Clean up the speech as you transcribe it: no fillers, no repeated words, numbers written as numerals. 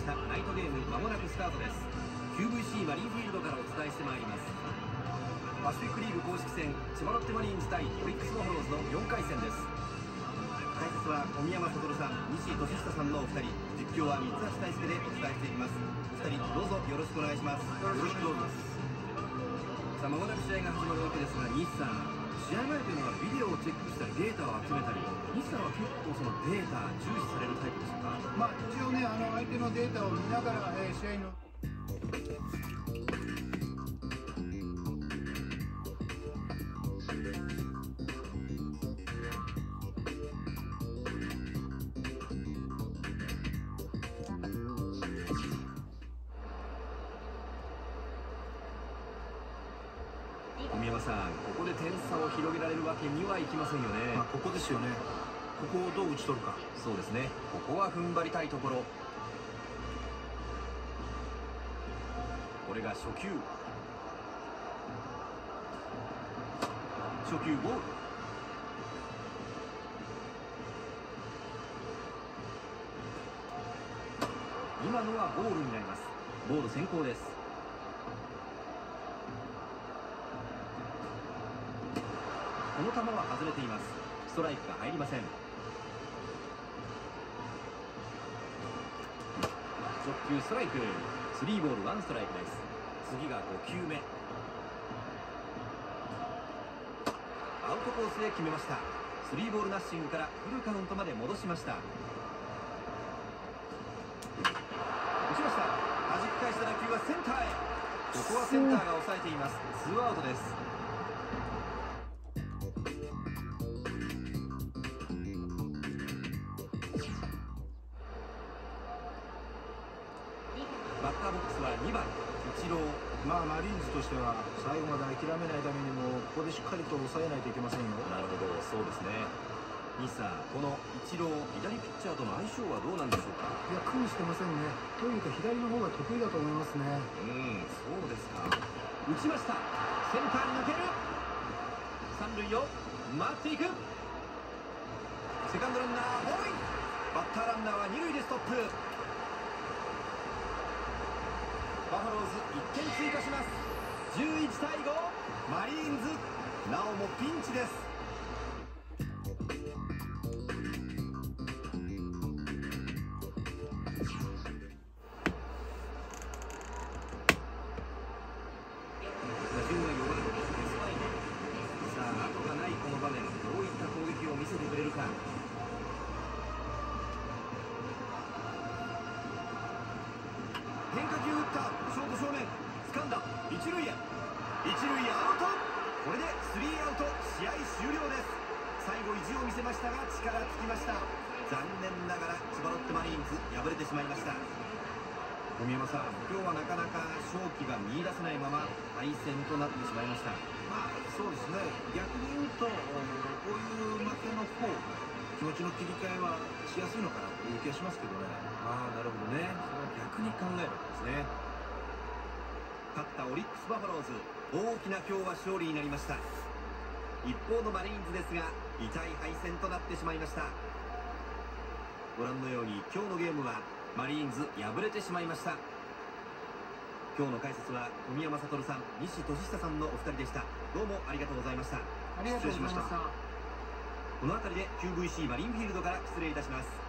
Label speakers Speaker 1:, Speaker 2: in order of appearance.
Speaker 1: したナイトゲームまもなくスタートです。 QVC マリンフィールドからお伝えしてまいります。パシフィックリーグ公式戦千葉ロッテマリーンズ対オリックスバファローズの4回戦です。解説は小宮山悟さん、西俊久さんのお二人、実況は三橋大輔でお伝えしていきます。お二人どうぞよろしくお願いします。よろしくお願いします。さあ間もなく試合が始まるわけですが、西さん、試合前というのはビデオをチェックしたりデータを集めたり、西さんは結構そのデータ重視されるタイプですか？
Speaker 2: 一応ね、相手のデータを見ながら、試合の
Speaker 1: 小宮山さん、ここで点差を広げられるわけにはいきませんよね。
Speaker 2: ここですよね。ここをどう打ち取るか。
Speaker 1: そうですね、ここは踏ん張りたいところ。これが初球ボール。今のはボールになります。ボール先行です。この球は外れています。ストライクが入りません。初球ストライク、3ボール1ストライクです。次が5球目。アウトコースで決めました。3ボールナッシングからフルカウントまで戻しました。打ちました。弾き返した打球はセンターへ。ここはセンターが抑えています。2アウトです。バッターボックスは2番イチロー。
Speaker 2: マリーンズとしては最後まで諦めないためにもここでしっかりと抑えないといけませんよ。
Speaker 1: なるほど、そうですね。西さん、このイチロー、左ピッチャーとの相性はどうなんでしょうか？
Speaker 2: いや、苦にしてませんね。というか左の方が得意だと思いますね。
Speaker 1: そうですか。打ちました。センターに抜ける。三塁を回っていく。セカンドランナーホームイン。バッターランナーは二塁でストップ。バファローズ1点追加します。11対5、マリーンズなおもピンチです。打順は4番デスパイネ。さあ後がないこの場面、どういった攻撃を見せてくれるか。変化球打った。ショート正面掴んだ。一塁へ。一塁アウト。これで3アウト、試合終了です。最後意地を見せましたが力尽きました。残念ながら千葉ロッテマリーンズ敗れてしまいました。小宮山さん、今日はなかなか勝機が見出せないまま敗戦となってしまいました。
Speaker 2: そうですね。逆に言うとこういう負けの方が気持ちの切り替えはしやすいのかなという気がしますけどね。
Speaker 1: なるほどね。それは逆に考えるわけですね。勝ったオリックスバファローズ、大きな今日は勝利になりました。一方のマリーンズですが痛い敗戦となってしまいました。ご覧のように今日のゲームはマリーンズ敗れてしまいました。今日の解説は小宮山悟さん、西俊久さんのお二人でした。どうもありがとうございました。
Speaker 2: ありがとうございました。
Speaker 1: この辺りで QVC マリンフィールドから失礼いたします。